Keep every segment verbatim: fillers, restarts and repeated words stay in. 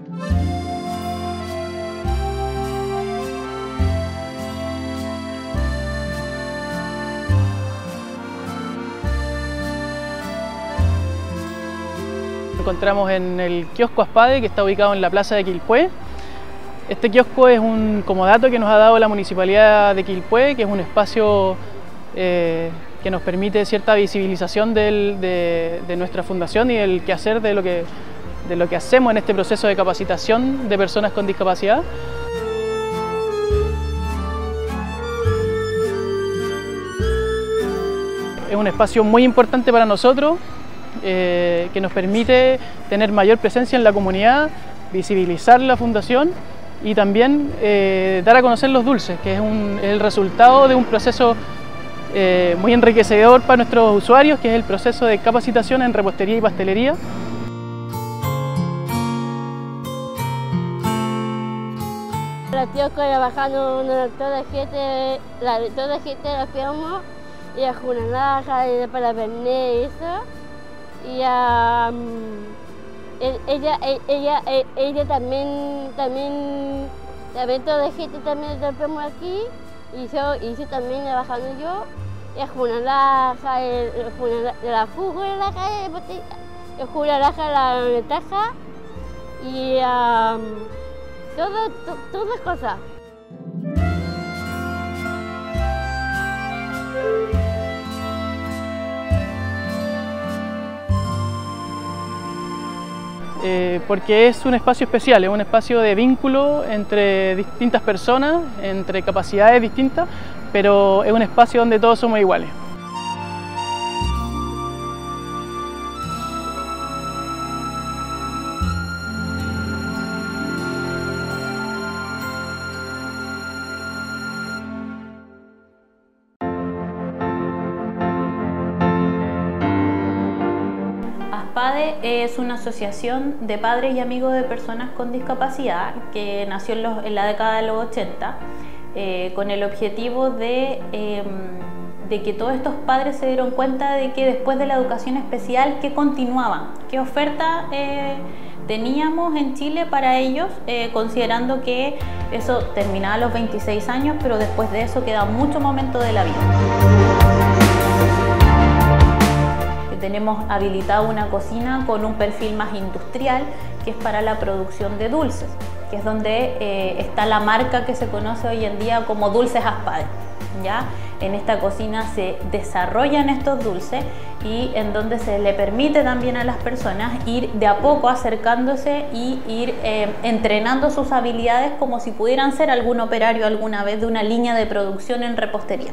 Nos encontramos en el kiosco Aspade, que está ubicado en la plaza de Quilpué. Este kiosco es un comodato que nos ha dado la Municipalidad de Quilpué, que es un espacio eh, que nos permite cierta visibilización del, de, de nuestra fundación y el quehacer de lo, que, de lo que hacemos en este proceso de capacitación de personas con discapacidad. Es un espacio muy importante para nosotros, eh, que nos permite tener mayor presencia en la comunidad, visibilizar la fundación y también eh, dar a conocer los dulces, que es, un, es el resultado de un proceso eh, muy enriquecedor para nuestros usuarios, que es el proceso de capacitación en repostería y pastelería. La kiosco trabajando toda la gente, la, toda la gente la firma, y a Junalaja, y para vender eso. Y um, ella, ella, ella, ella también, también, también toda la gente también la firma aquí, y yo, y yo también trabajando yo, y a Junalaja, la jugo de la calle, y Junalaja la ventaja, y um, Todo, to, todas cosas. Eh, porque es un espacio especial, es un espacio de vínculo entre distintas personas, entre capacidades distintas, pero es un espacio donde todos somos iguales. Aspade es una asociación de padres y amigos de personas con discapacidad que nació en, los, en la década de los ochenta eh, con el objetivo de, eh, de que todos estos padres se dieron cuenta de que después de la educación especial, ¿qué continuaban? ¿Qué oferta eh, teníamos en Chile para ellos? Eh, considerando que eso terminaba a los veintiséis años, pero después de eso queda mucho momento de la vida. Tenemos habilitada una cocina con un perfil más industrial, que es para la producción de dulces, que es donde eh, está la marca que se conoce hoy en día como Dulces Aspade. ¿Ya? En esta cocina se desarrollan estos dulces y en donde se le permite también a las personas ir de a poco acercándose y ir eh, entrenando sus habilidades como si pudieran ser algún operario alguna vez de una línea de producción en repostería.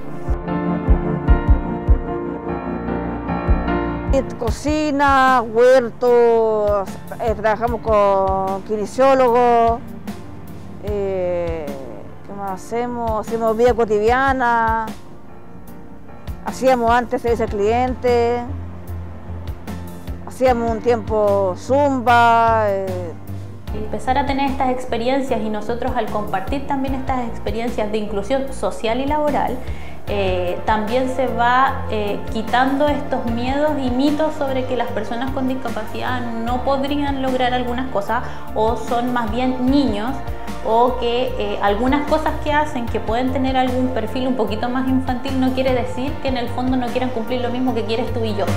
Cocina, huertos, eh, trabajamos con kinesiólogos, eh, ¿qué más hacemos? Hacemos vida cotidiana, hacíamos antes servicio al cliente, hacíamos un tiempo zumba. Eh. Empezar a tener estas experiencias y nosotros al compartir también estas experiencias de inclusión social y laboral, Eh, también se va eh, quitando estos miedos y mitos sobre que las personas con discapacidad no podrían lograr algunas cosas o son más bien niños, o que eh, algunas cosas que hacen que pueden tener algún perfil un poquito más infantil no quiere decir que en el fondo no quieran cumplir lo mismo que quieres tú y yo.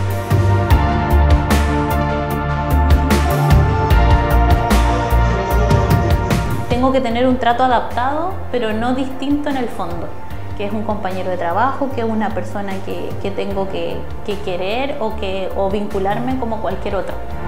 Tengo que tener un trato adaptado, pero no distinto en el fondo, que es un compañero de trabajo, que es una persona que, que tengo que, que querer o, que, o vincularme como cualquier otro.